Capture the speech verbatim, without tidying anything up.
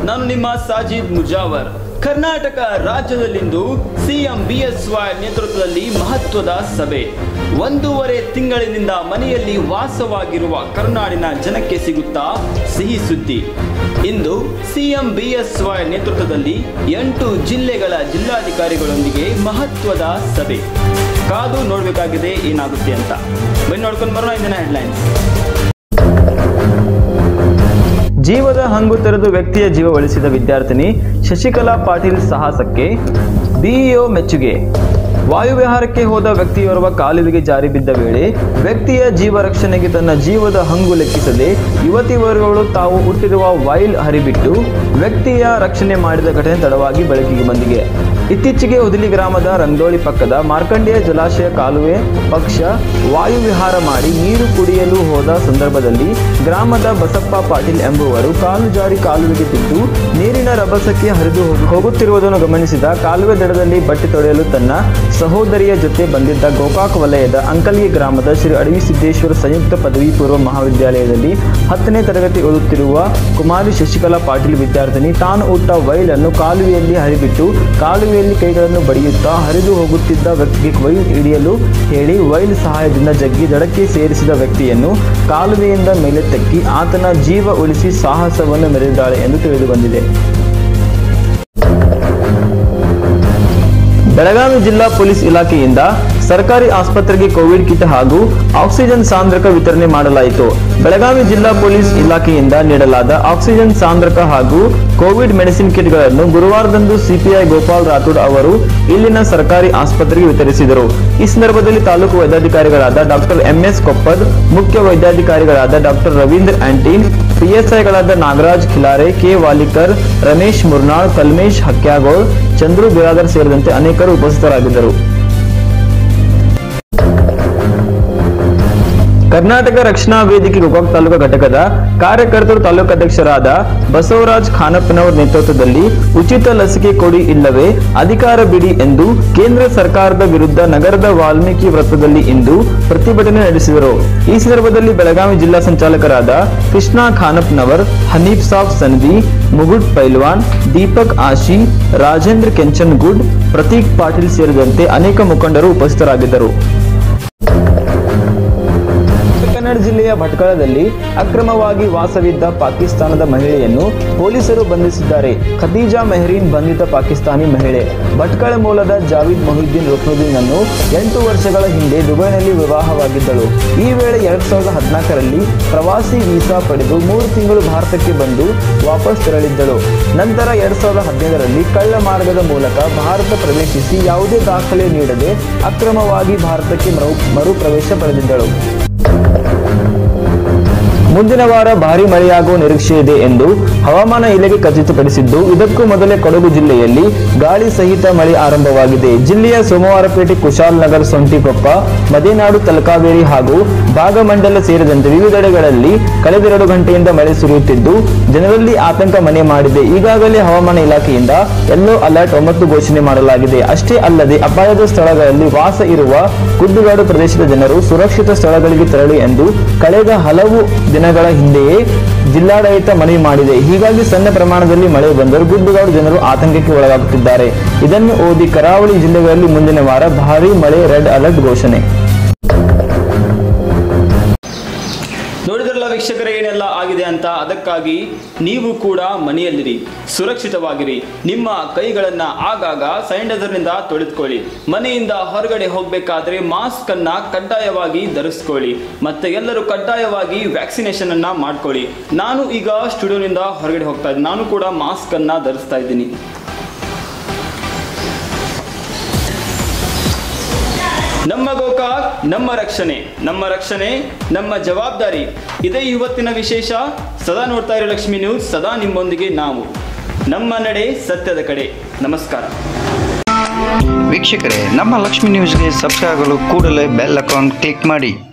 ನಾನು ನಿಮ್ಮ ಸಾಜಿದ್ ಮುಜಾವರ್. ಕರ್ನಾಟಕ ರಾಜ್ಯದಲ್ಲಿಂದು ಸಿಎಂ ಬಿಎಸ್ವೈ ನೇತೃತ್ವದಲ್ಲಿ ಮಹತ್ವದ ಸಭೆ. ಒಂದೂವರೆ ತಿಂಗಳಿನಿಂದ ಮನೆಯಲ್ಲಿ ವಾಸವಾಗಿರುವ ಕರುನಾಡಿನ ಜನಕ್ಕೆ ಸಿಗುತ್ತಾ ಸಿಹಿ ಸುದ್ದಿ. ಇಂದು ಸಿಎಂ ಬಿಎಸ್ವೈ ನೇತೃತ್ವದಲ್ಲಿ ಎಂಟು ಜಿಲ್ಲೆಗಳ ಜಿಲ್ಲಾಧಿಕಾರಿಗಳೊಂದಿಗೆ ಮಹತ್ವದ ಸಭೆ. ಕಾದು ನೋಡಬೇಕಾಗಿದೆ ಏನಾಗುತ್ತೆ ಅಂತ. ಬನ್ನಿ ನೋಡ್ಕೊಂಡು ಬರೋಣ ಇಂದಿನ ಹೆಡ್ಲೈನ್ಸ್. ಜೀವದ ಹಂಗು ತೆರೆದು ವ್ಯಕ್ತಿಯ ಜೀವ ಉಳಿಸಿದ ವಿದ್ಯಾರ್ಥಿನಿ ಶಶಿಕಲಾ ಪಾಟೀಲ್ ಸಾಹಸಕ್ಕೆ ಬಿಇಒ ಮೆಚ್ಚುಗೆ. ವಾಯುವಿಹಾರಕ್ಕೆ ಹೋದ ವ್ಯಕ್ತಿಯೋರ್ವ ಕಾಲುವೆಗೆ ಜಾರಿ ಬಿದ್ದ ವೇಳೆ ವ್ಯಕ್ತಿಯ ಜೀವ ರಕ್ಷಣೆಗೆ ತನ್ನ ಜೀವದ ಹಂಗು ಲೆಕ್ಕಿಸದೆ ಯುವತಿವರ್ಗಗಳು ತಾವು ಹುಟ್ಟಿರುವ ವೈಲ್ ಹರಿಬಿಟ್ಟು ವ್ಯಕ್ತಿಯ ರಕ್ಷಣೆ ಮಾಡಿದ ಘಟನೆ ತಡವಾಗಿ ಬೆಳಕಿಗೆ ಬಂದಿದೆ. ಇತ್ತೀಚೆಗೆ ಹುದಲಿ ಗ್ರಾಮದ ರಂಗೋಳಿ ಪಕ್ಕದ ಮಾರ್ಕಂಡೇಯ ಜಲಾಶಯ ಕಾಲುವೆ ಪಕ್ಷ ವಾಯುವಿಹಾರ ಮಾಡಿ ನೀರು ಕುಡಿಯಲು ಹೋದ ಸಂದರ್ಭದಲ್ಲಿ ಗ್ರಾಮದ ಬಸಪ್ಪ ಪಾಟೀಲ್ ಎಂಬುವರು ಕಾಲು ಜಾರಿ ಕಾಲುವೆಗೆ ಬಿದ್ದು ನೀರಿನ ರಭಸಕ್ಕೆ ಹರಿದು ಹೋಗುತ್ತಿರುವುದನ್ನು ಗಮನಿಸಿದ ಕಾಲುವೆ ದಡದಲ್ಲಿ ಬಟ್ಟೆ ತೊಳೆಯಲು ತನ್ನ ಸಹೋದರಿಯ ಜೊತೆ ಬಂದಿದ್ದ ಗೋಕಾಕ್ ವಲಯದ ಅಂಕಲ್ಗಿ ಗ್ರಾಮದ ಶ್ರೀ ಅಡವಿ ಸಿದ್ದೇಶ್ವರ ಸಂಯುಕ್ತ ಪದವಿ ಪೂರ್ವ ಮಹಾವಿದ್ಯಾಲಯದಲ್ಲಿ ಹತ್ತನೇ ತರಗತಿ ಓದುತ್ತಿರುವ ಕುಮಾರಿ ಶಶಿಕಲಾ ಪಾಟೀಲ್ ವಿದ್ಯಾರ್ಥಿನಿ ತಾನು ಹುಟ್ಟ ವೈಲ್ ಅನ್ನು ಕಾಲುವೆಯಲ್ಲಿ ಹರಿಬಿಟ್ಟು ಕಾಲುವೆಯಲ್ಲಿ ಕೈಗಳನ್ನು ಬಡಿಯುತ್ತಾ ಹರಿದು ಹೋಗುತ್ತಿದ್ದ ವ್ಯಕ್ತಿಗೆ ವೈಲ್ ಹಿಡಿಯಲು ಹೇಳಿ ವೈಲ್ ಸಹಾಯದಿಂದ ಜಗ್ಗಿ ದಡಕ್ಕೆ ಸೇರಿಸಿದ ವ್ಯಕ್ತಿಯನ್ನು ಕಾಲುವೆಯಿಂದ ಮೇಲೆತ್ತಕ್ಕಿ ಆತನ ಜೀವ ಉಳಿಸಿ ಸಾಹಸವನ್ನು ಮೆರೆದಿದ್ದಾಳೆ ಎಂದು ತಿಳಿದು ಬಂದಿದೆ. ಬೆಳಗಾವಿ ಜಿಲ್ಲಾ ಪೊಲೀಸ್ ಇಲಾಖೆಯಿಂದ ಸರ್ಕಾರಿ ಆಸ್ಪತ್ರೆಗೆ ಕೋವಿಡ್ ಕಿಟ್ ಹಾಗೂ ಆಕ್ಸಿಜನ್ ಸಾಂದ್ರಕ ವಿತರಣೆ ಮಾಡಲಾಯಿತು. ಬೆಳಗಾವಿ ಜಿಲ್ಲಾ ಪೊಲೀಸ್ ಇಲಾಖೆಯಿಂದ ನೀಡಲಾದ ಆಕ್ಸಿಜನ್ ಸಾಂದ್ರಕ ಹಾಗೂ ಕೋವಿಡ್ ಮೆಡಿಸಿನ್ ಕಿಟ್ಗಳನ್ನು ಗುರುವಾರದಂದು ಸಿಪಿಐ ಗೋಪಾಲ್ ರಾಥೋಡ್ ಅವರು ಇಲ್ಲಿನ ಸರ್ಕಾರಿ ಆಸ್ಪತ್ರೆಗೆ ವಿತರಿಸಿದರು. ಈ ಸಂದರ್ಭದಲ್ಲಿ ತಾಲೂಕು ವೈದ್ಯಾಧಿಕಾರಿಗಳಾದ ಡಾಕ್ಟರ್ ಎಂಎಸ್ ಕೊಪ್ಪದ್, ಮುಖ್ಯ ವೈದ್ಯಾಧಿಕಾರಿಗಳಾದ ಡಾಕ್ಟರ್ ರವೀಂದ್ರ ಆಂಟೀನ್, ಪಿಎಸ್ಐಗಳಾದ ನಾಗರಾಜ್ ಖಿಲಾರೆ, ಕೆ ವಾಲಿಕರ್, ರಮೇಶ್ ಮುರ್ನಾಳ್, ಕಲ್ಮೇಶ್ ಹಕ್ಯಾಗೋಳ್, ಚಂದ್ರು ಬಿರಾದರ್ ಸೇರಿದಂತೆ ಅನೇಕರು ಉಪಸ್ಥಿತರಾಗಿದ್ದರು. ಕರ್ನಾಟಕ ರಕ್ಷಣಾ ವೇದಿಕೆ ಗೋಕಾಕ್ ತಾಲೂಕು ಘಟಕದ ಕಾರ್ಯಕರ್ತರು ತಾಲೂಕಾಧ್ಯಕ್ಷರಾದ ಬಸವರಾಜ್ ಖಾನಪ್ಪನವರ ನೇತೃತ್ವದಲ್ಲಿ ಉಚಿತ ಲಸಿಕೆ ಕೊಡಿ ಇಲ್ಲವೇ ಅಧಿಕಾರ ಬಿಡಿ ಎಂದು ಕೇಂದ್ರ ಸರ್ಕಾರದ ವಿರುದ್ಧ ನಗರದ ವಾಲ್ಮೀಕಿ ವೃತ್ತದಲ್ಲಿ ಇಂದು ಪ್ರತಿಭಟನೆ ನಡೆಸಿದರು. ಈ ಸಂದರ್ಭದಲ್ಲಿ ಬೆಳಗಾವಿ ಜಿಲ್ಲಾ ಸಂಚಾಲಕರಾದ ಕೃಷ್ಣಾ ಖಾನಪ್ಪನವರ್, ಹನೀಫ್ ಸಾಬ್ ಸನ್ವಿ, ಮುಗುಡ್ ಪೈಲ್ವಾನ್, ದೀಪಕ್ ಆಶಿ, ರಾಜೇಂದ್ರ ಕೆಂಚನ್ಗುಡ್, ಪ್ರತೀಕ್ ಪಾಟೀಲ್ ಸೇರಿದಂತೆ ಅನೇಕ ಮುಖಂಡರು ಉಪಸ್ಥಿತರಾಗಿದ್ದರು. ಕನ್ನಡ ಜಿಲ್ಲೆಯ ಭಟ್ಕಳದಲ್ಲಿ ಅಕ್ರಮವಾಗಿ ವಾಸವಿದ್ದ ಪಾಕಿಸ್ತಾನದ ಮಹಿಳೆಯನ್ನು ಪೊಲೀಸರು ಬಂಧಿಸಿದ್ದಾರೆ. ಖದೀಜಾ ಮೆಹರೀನ್ ಬಂಧಿತ ಪಾಕಿಸ್ತಾನಿ ಮಹಿಳೆ. ಭಟ್ಕಳ ಮೂಲದ ಜಾವೀದ್ ಮೊಹಿದ್ದೀನ್ ರುಕ್ನುದ್ದೀನ್ ಅನ್ನು ಎಂಟು ವರ್ಷಗಳ ಹಿಂದೆ ದುಬೈನಲ್ಲಿ ವಿವಾಹವಾಗಿದ್ದಳು. ಈ ವೇಳೆ ಎರಡ್ ಸಾವಿರದ ಹದಿನಾಲ್ಕರಲ್ಲಿ ಪ್ರವಾಸಿ ವೀಸಾ ಪಡೆದು ಮೂರು ತಿಂಗಳು ಭಾರತಕ್ಕೆ ಬಂದು ವಾಪಸ್ ತೆರಳಿದ್ದಳು. ನಂತರ ಎರಡ್ ಸಾವಿರದ ಹದಿನೈದರಲ್ಲಿ ಕಳ್ಳ ಮಾರ್ಗದ ಮೂಲಕ ಭಾರತ ಪ್ರವೇಶಿಸಿ ಯಾವುದೇ ದಾಖಲೆ ನೀಡದೆ ಅಕ್ರಮವಾಗಿ ಭಾರತಕ್ಕೆ ಮರು ಪ್ರವೇಶ ಪಡೆದಿದ್ದಳು. ಮುಂದಿನ ವಾರ ಭಾರೀ ಮಳೆಯಾಗುವ ನಿರೀಕ್ಷೆ ಇದೆ ಎಂದು ಹವಾಮಾನ ಇಲಾಖೆ ಖಚಿತಪಡಿಸಿದ್ದು, ಇದಕ್ಕೂ ಮೊದಲೇ ಕೊಡಗು ಜಿಲ್ಲೆಯಲ್ಲಿ ಗಾಳಿ ಸಹಿತ ಮಳೆ ಆರಂಭವಾಗಿದೆ. ಜಿಲ್ಲೆಯ ಸೋಮವಾರಪೇಟೆ, ಕುಶಾಲನಗರ, ಸೊಂಟಿಕೊಪ್ಪ, ಮದೆನಾಡು, ತಲಕಾವೇರಿ ಹಾಗೂ ಭಾಗಮಂಡಲ ಸೇರಿದಂತೆ ವಿವಿಧೆಡೆಗಳಲ್ಲಿ ಕಳೆದೆರಡು ಗಂಟೆಯಿಂದ ಮಳೆ ಸುರಿಯುತ್ತಿದ್ದು ಜನರಲ್ಲಿ ಆತಂಕ ಮನೆ ಮಾಡಿದೆ. ಈಗಾಗಲೇ ಹವಾಮಾನ ಇಲಾಖೆಯಿಂದ ಯೆಲ್ಲೋ ಅಲರ್ಟ್ ಒಂಬತ್ತು ಘೋಷಣೆ ಮಾಡಲಾಗಿದೆ. ಅಷ್ಟೇ ಅಲ್ಲದೆ ಅಪಾಯದ ಸ್ಥಳಗಳಲ್ಲಿ ವಾಸ ಇರುವ ಗುಡ್ಡುಗಾಡು ಪ್ರದೇಶದ ಜನರು ಸುರಕ್ಷಿತ ಸ್ಥಳಗಳಿಗೆ ತೆರಳಿ ಎಂದು ಕಳೆದ ಹಲವು ದಿನಗಳ ಹಿಂದೆಯೇ ಜಿಲ್ಲಾಡಳಿತ ಮನವಿ ಮಾಡಿದೆ. ಹೀಗಾಗಿ ಸಣ್ಣ ಪ್ರಮಾಣದಲ್ಲಿ ಮಳೆ ಬಂದರೂ ಗುಡ್ಡುಗಾಡು ಜನರು ಆತಂಕಕ್ಕೆ ಒಳಗಾಗುತ್ತಿದ್ದಾರೆ. ಇದನ್ನು ಓದಿ ಕರಾವಳಿ ಜಿಲ್ಲೆಗಳಲ್ಲಿ ಮುಂದಿನ ವಾರ ಭಾರೀ ಮಳೆ ರೆಡ್ ಅಲರ್ಟ್ ಘೋಷಣೆ. ನೋಡಿದ್ರಲ್ಲ ವೀಕ್ಷಕರೇ ಏನೆಲ್ಲ ಆಗಿದೆ ಅಂತ. ಅದಕ್ಕಾಗಿ ನೀವು ಕೂಡ ಮನೆಯಲ್ಲಿರಿ, ಸುರಕ್ಷಿತವಾಗಿರಿ. ನಿಮ್ಮ ಕೈಗಳನ್ನು ಆಗಾಗ ಸ್ಯಾನಿಟೈಸರ್ನಿಂದ ತೊಳೆದುಕೊಳ್ಳಿ. ಮನೆಯಿಂದ ಹೊರಗಡೆ ಹೋಗಬೇಕಾದ್ರೆ ಮಾಸ್ಕ್ ಅನ್ನ ಕಡ್ಡಾಯವಾಗಿ ಧರಿಸ್ಕೊಳ್ಳಿ. ಮತ್ತೆ ಎಲ್ಲರೂ ಕಡ್ಡಾಯವಾಗಿ ವ್ಯಾಕ್ಸಿನೇಷನ್ ಅನ್ನ ಮಾಡ್ಕೊಳ್ಳಿ. ನಾನು ಈಗ ಸ್ಟುಡಿಯೋನಿಂದ ಹೊರಗಡೆ ಹೋಗ್ತಾ ಇದ್ದೀನಿ. ನಾನು ಕೂಡ ಮಾಸ್ಕ್ ಅನ್ನ ಧರಿಸ್ತಾ ಇದ್ದೀನಿ. ನಮ್ಮ ಗೋಕಾಕ್, ನಮ್ಮ ರಕ್ಷಣೆ, ನಮ್ಮ ರಕ್ಷಣೆ ನಮ್ಮ ಜವಾಬ್ದಾರಿ. ಇದೇ ಇವತ್ತಿನ ವಿಶೇಷ. ಸದಾ ನೋಡ್ತಾ ಇರೋ ಲಕ್ಷ್ಮಿ ನ್ಯೂಸ್, ಸದಾ ನಿಮ್ಮೊಂದಿಗೆ ನಾವು. ನಮ್ಮ ನಡೆ ಸತ್ಯದ ಕಡೆ. ನಮಸ್ಕಾರ ವೀಕ್ಷಕರೇ, ನಮ್ಮ ಲಕ್ಷ್ಮಿ ನ್ಯೂಸ್ಗೆ ಸಬ್ಸ್ಕ್ರೈಬ್ ಆಗಲು ಕೂಡಲೇ ಬೆಲ್ ಐಕಾನ್ ಕ್ಲಿಕ್ ಮಾಡಿ.